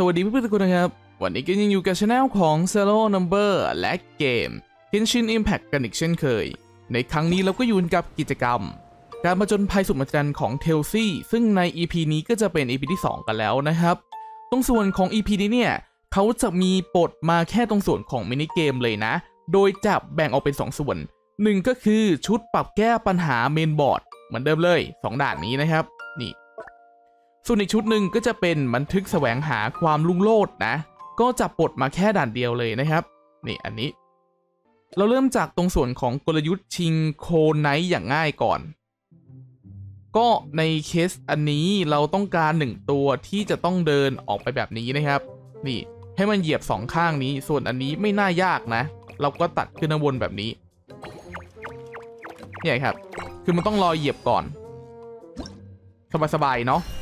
วัสดีเพื่อนๆทุกคนนะครับวันนี้ก็ยังอยู่กับช anel ของ Zero Number และเกม Genshin Impact กันอีกเช่นเคยในครั้งนี้เราก็อยู่กับกิจกรรมการผจญภัยสุดมหัศจรรย์ของ Telsi ซึ่งใน EP นี้ก็จะเป็น EP ที่ 2 กันแล้วนะครับตรงส่วนของ EP นี้เนี่ยเขาจะมีปลดมาแค่ตรงส่วนของมินิเกมเลยนะโดยจะแบ่งออกเป็น2ส่วน1ก็คือชุดปรับแก้ปัญหาเมนบอร์ดเหมือนเดิมเลย2ด่านนี้นะครับนี่ส่วนอีกชุดหนึ่งก็จะเป็นบันทึกแสวงหาความรุ่งโรจน์นะก็จะปลดมาแค่ด่านเดียวเลยนะครับนี่อันนี้เราเริ่มจากตรงส่วนของกลยุทธ์ชิงโคไนท์อย่างง่ายก่อนก็ในเคสอันนี้เราต้องการ1ตัวที่จะต้องเดินออกไปแบบนี้นะครับนี่ให้มันเหยียบ2ข้างนี้ส่วนอันนี้ไม่น่ายากนะเราก็ตัดขึ้นข้างบนแบบนี้เนี่ยครับคือมันต้องรอเหยียบก่อนสบายๆเนาะ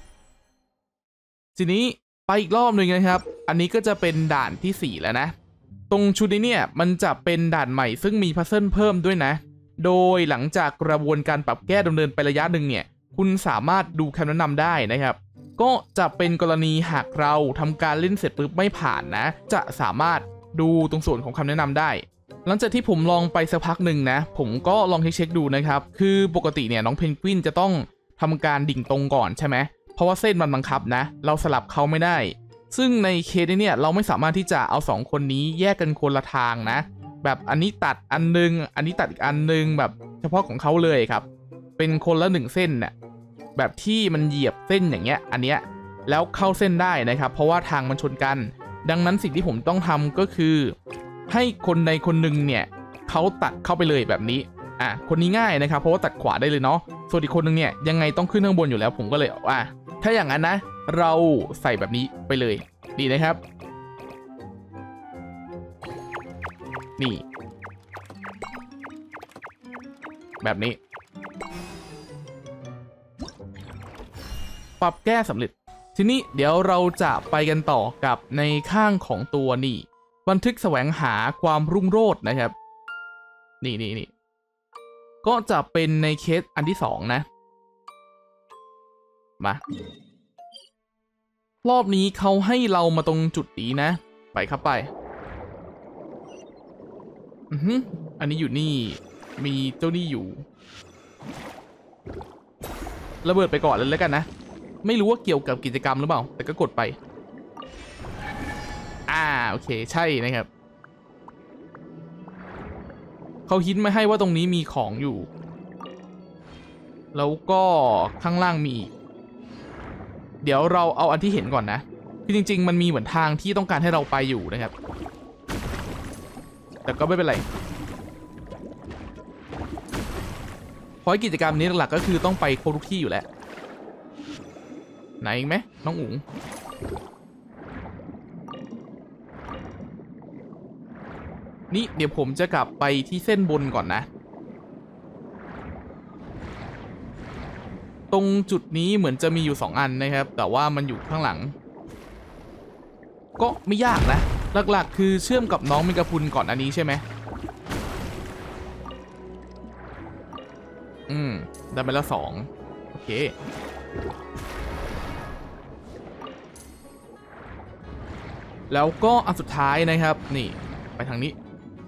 ทีนี้ไปอีกรอบหนึ่งนะครับอันนี้ก็จะเป็นด่านที่4แล้วนะตรงชุดนี้เนี่ยมันจะเป็นด่านใหม่ซึ่งมีพัซเซิลเพิ่มด้วยนะโดยหลังจากกระบวนการปรับแก้ดำเนินไประยะหนึ่งเนี่ยคุณสามารถดูคำแนะนำได้นะครับก็จะเป็นกรณีหากเราทำการเล่นเสร็จปุ๊บไม่ผ่านนะจะสามารถดูตรงส่วนของคำแนะนำได้หลังจากที่ผมลองไปสักพักหนึ่งนะผมก็ลองเช็คดูนะครับคือปกติเนี่ยน้องเพนกวินจะต้องทำการดิ่งตรงก่อนใช่ไหมเพราะว่าเส้นมันบังคับนะเราสลับเขาไม่ได้ซึ่งในเคสนี้เนี่ยเราไม่สามารถที่จะเอา2คนนี้แยกกันคนละทางนะแบบอันนี้ตัดอันนึงอันนี้ตัดอีกอันนึงแบบเฉพาะของเขาเลยครับเป็นคนละ1เส้นเนี่ยแบบที่มันเหยียบเส้นอย่างเงี้ยอันเนี้ยแล้วเข้าเส้นได้นะครับเพราะว่าทางมันชนกันดังนั้นสิ่งที่ผมต้องทำก็คือให้คนใดคนหนึ่งเนี่ยเขาตัดเข้าไปเลยแบบนี้คนนี้ง่ายนะครับเพราะว่าตัดขวาได้เลยเนาะส่วนอีกคนนึงเนี่ยยังไงต้องขึ้นข้างบนอยู่แล้วผมก็เลยถ้าอย่างนั้นนะเราใส่แบบนี้ไปเลยดีนะครับนี่แบบนี้ปรับแก้สำเร็จทีนี้เดี๋ยวเราจะไปกันต่อกับในข้างของตัวนี่บันทึกแสวงหาความรุ่งโรจน์นะครับนี่ก็จะเป็นในเคสอันที่2นะมารอบนี้เขาให้เรามาตรงจุดนี้นะไปครับไปอันนี้อยู่นี่มีเจ้านี่อยู่ระเบิดไปก่อนเลยแล้วกันนะไม่รู้ว่าเกี่ยวกับกิจกรรมหรือเปล่าแต่ก็กดไปโอเคใช่นะครับเขาฮินมาให้ว่าตรงนี้มีของอยู่แล้วก็ข้างล่างมีเดี๋ยวเราเอาอันที่เห็นก่อนนะคือจริงๆมันมีเหมือนทางที่ต้องการให้เราไปอยู่นะครับแต่ก็ไม่เป็นไรเพราะกิจกรรมนี้หลักๆก็คือต้องไปครบทุกที่อยู่แล้วไหนอีกไหมน้องอุ๋งนี่เดี๋ยวผมจะกลับไปที่เส้นบนก่อนนะตรงจุดนี้เหมือนจะมีอยู่2อันนะครับแต่ว่ามันอยู่ข้างหลังก็ไม่ยากนะหลักๆคือเชื่อมกับน้องเมกาพุนก่อนอันนี้ใช่ไหมได้ไปแล้ว2โอเคแล้วก็อันสุดท้ายนะครับนี่ไปทางนี้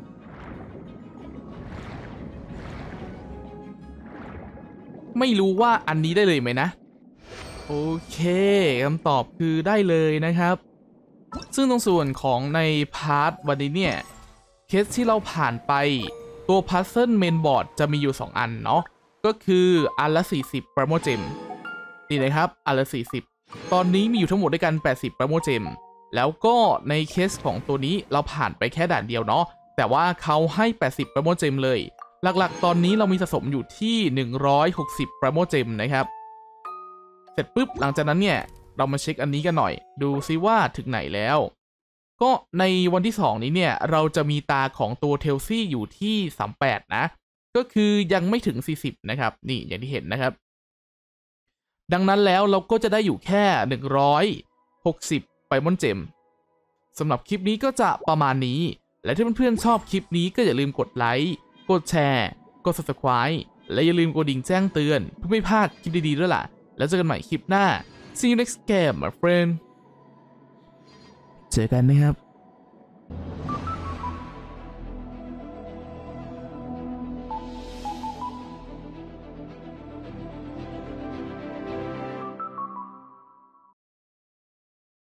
ไม่รู้ว่าอันนี้ได้เลยไหมนะโอเคคำตอบคือได้เลยนะครับซึ่งตรงส่วนของในพาร์ทวันนี้เนี่ยเคสที่เราผ่านไปตัวพัซเซิลเมนบอร์ดจะมีอยู่2อันเนาะก็คืออันละ40 Primo Gem นี่นะครับอันละ40ตอนนี้มีอยู่ทั้งหมดด้วยกัน80 Primo Gem แล้วก็ในเคสของตัวนี้เราผ่านไปแค่ด่านเดียวเนาะแต่ว่าเขาให้80 Primo Gem เลยหลักๆตอนนี้เรามีสะสมอยู่ที่160 Primo Gem นะครับเสร็จปุ๊บหลังจากนั้นเนี่ยเรามาเช็คอันนี้กันหน่อยดูซิว่าถึงไหนแล้วก็ในวันที่2นี้เนี่ยเราจะมีตาของตัวเทลซี่อยู่ที่38นะก็คือยังไม่ถึง40นะครับนี่อย่างที่เห็นนะครับดังนั้นแล้วเราก็จะได้อยู่แค่160ไพมอนเจมสำหรับคลิปนี้ก็จะประมาณนี้และถ้าเพื่อนๆชอบคลิปนี้ก็อย่าลืมกดไลค์กดแชร์กด Subscribe และอย่าลืมกดดิ่งแจ้งเตือนเพื่อไม่พลาดคลิปดีๆด้วยล่ะแล้วเจอกันใหม่คลิปหน้า See you next game my friend เจอกันนะครับ